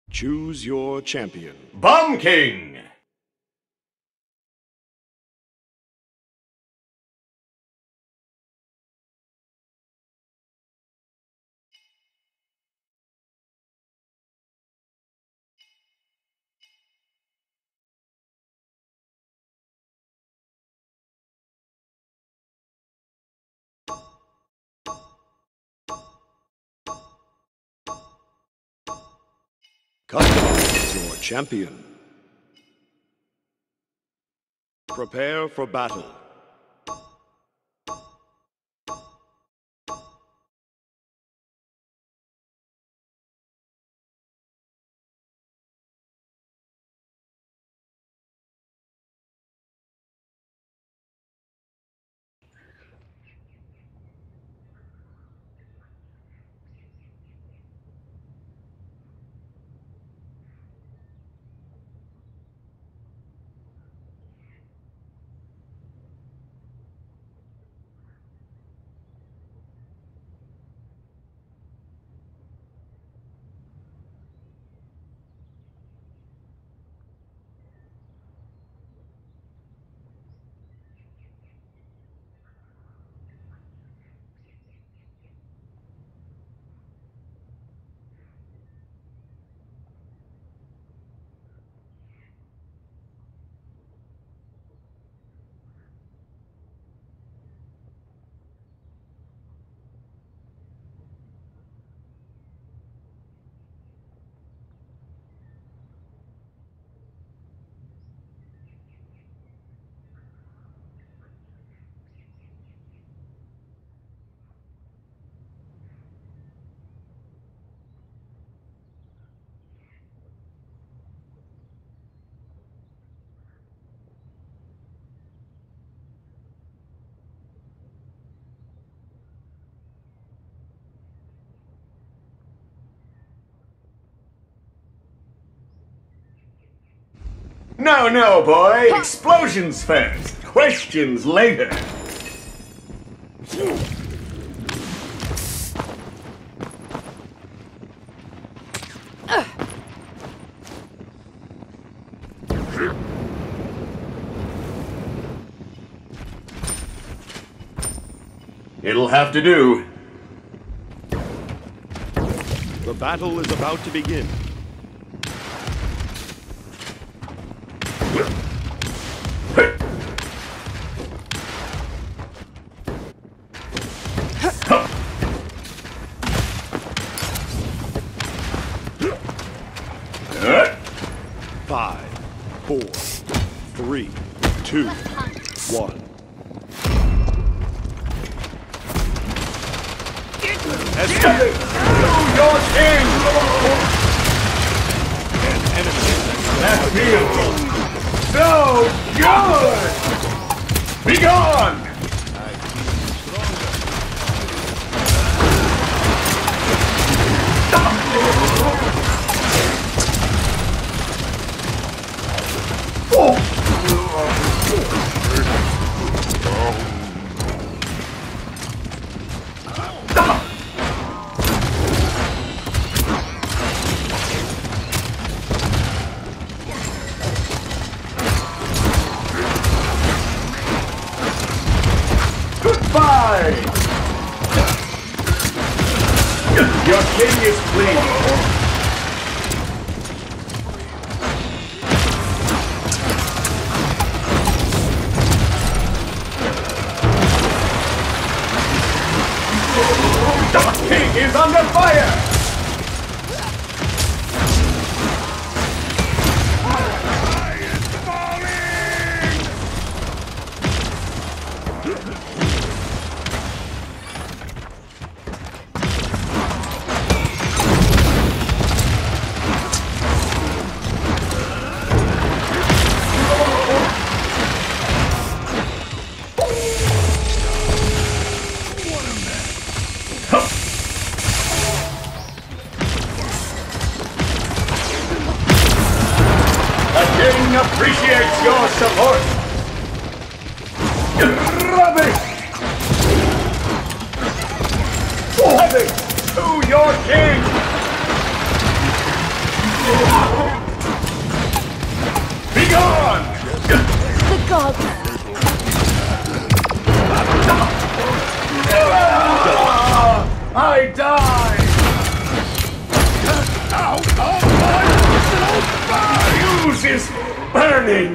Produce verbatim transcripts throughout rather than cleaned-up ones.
Choose your champion. Bomb King! Customize your champion. Prepare for battle. No, no, boy! Explosions first! Questions later! It'll have to do. The battle is about to begin. Five, four, three, two, one. Escape! Your king! An enemy. That feels so good! Be gone! Goodbye! Your king is pleased. The king is under fire! King appreciates your support! Rubbish! Heavy to your king! Be gone! The gods. I die! Out of my personal space! Fuse is burning!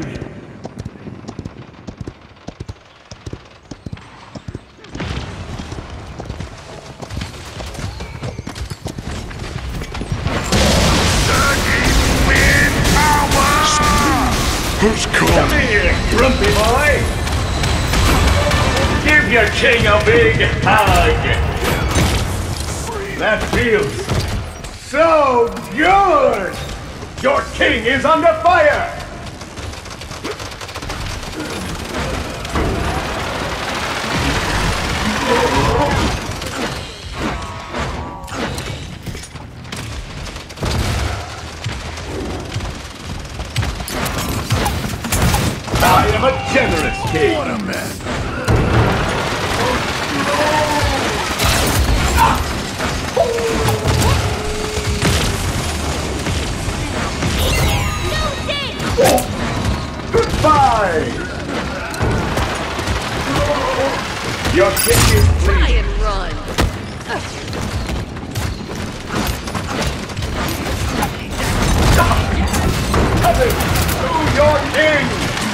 Who's Come called? here, grumpy boy! Give your king a big hug! That feels so good! Your king is under fire! I am a generous king! What a man! Goodbye! Your king is Try free! and run. Coming to your king!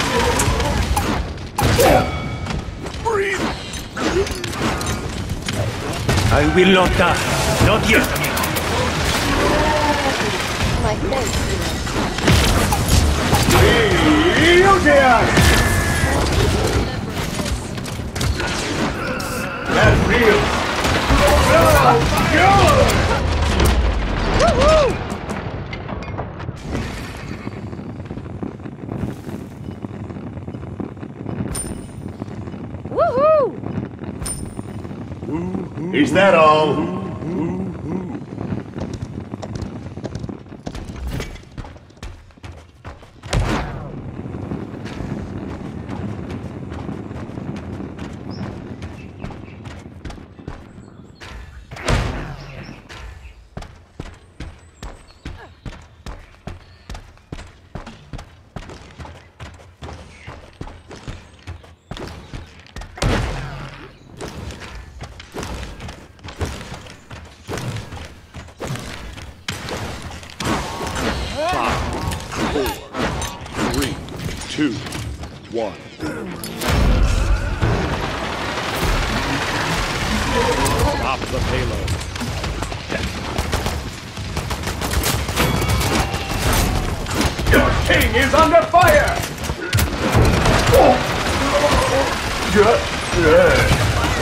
Breathe! I will not die. Not yet. My thanks. You dare! That feels so good! Woohoo! Woohoo! Is that all? Four, three, two, one. Stop the payload. Your king is under fire! Oh. Yeah, yeah.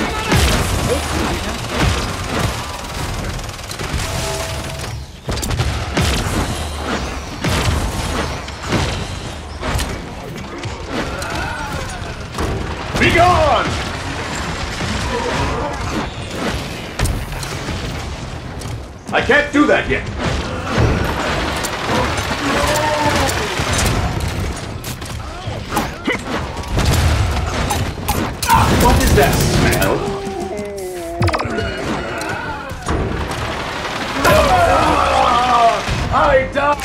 Be gone! I can't do that yet. What is that smell? Ah, I die!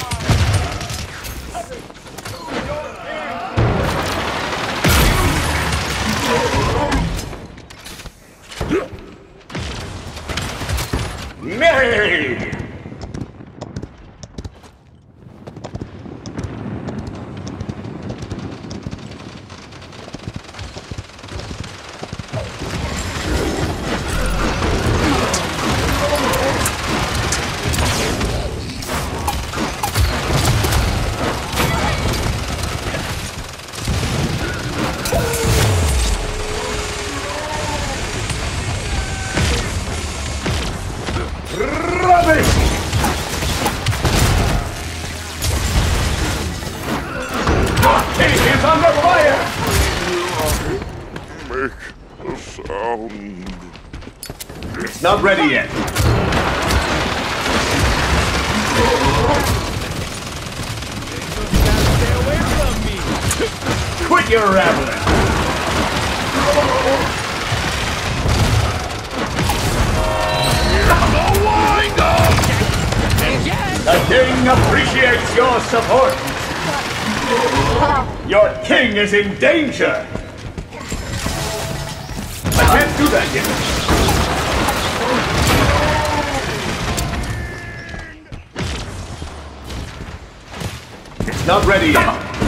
Nay! Rubbish! Your king is under fire! Make a sound. It's not ready yet. Quit your rambling! The king appreciates your support. Your king is in danger. I can't do that yet. It's not ready yet.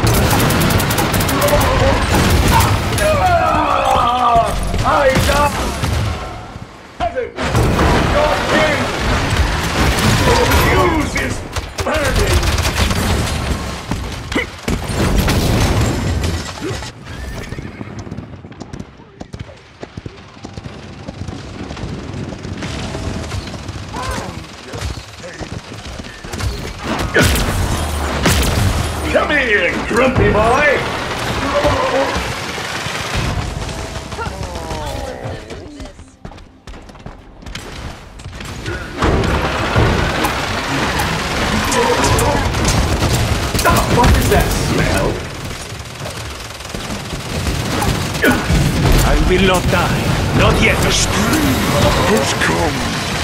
I die! Peasant! Your king! Use is burning! Come here, grumpy boy! What is that smell? I will not die. Not yet. The spring has come.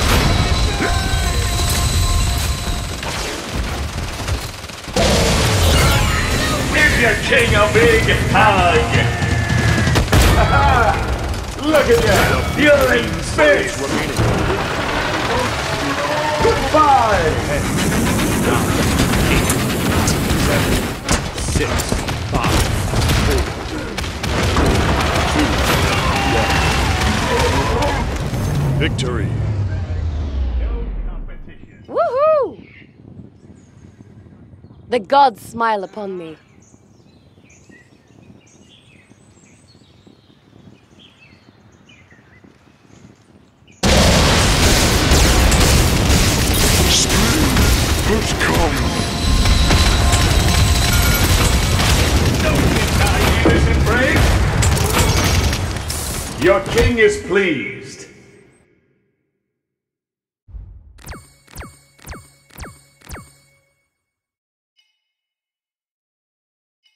Give your king a big hug! Look at you! You're in space! Goodbye! Six, five, four, two, one. Victory. Woohoo! The gods smile upon me. Has come. Innocent brave. Your king is pleased.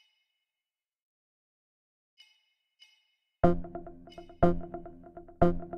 Thank you.